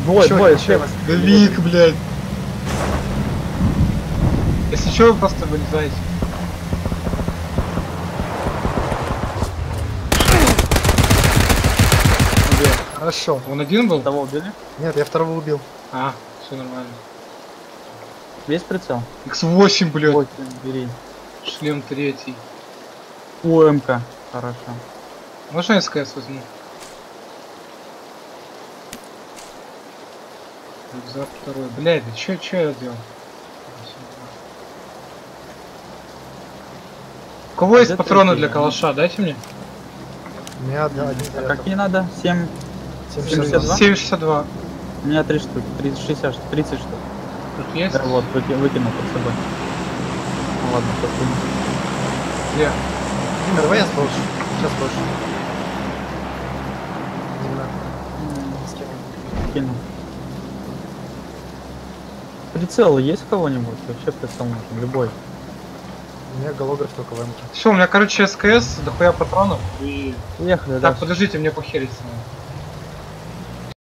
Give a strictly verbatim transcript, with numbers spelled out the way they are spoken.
Двое, Чё, двое, чё? слева. Да Вик, блядь. Если что, вы просто вылезаете. Хорошо. Он один был? Того убили? Нет, я второго убил. А, все нормально. Весь прицел? икс восемь, блядь. восемь, бери. Шлем третий. УМК. Хорошо. Можно я СКС возьму? Рюкзак второй. Блядь, да чё, чё я делал? У кого А есть где патроны третий? для калаша? Дайте мне. У меня один, один А заряд. какие надо? семь. семьдесят два. семь шестьдесят два. У меня три штуки. тридцать, шестьдесят, тридцать штук. Тут есть? Да, вот, выки- выкинул под собой. Ну ладно, сейчас вынесу. Где? Димер, давай я сброшу. Сейчас сброшу. Димер, скину. Кинул. Прицел есть у кого-нибудь? Вообще прицел нужен, любой. У меня голограф только в эмке. Все, у меня, короче, СКС, дохуя патронов и... Уехали, да. Так, подождите, мне похерить надо.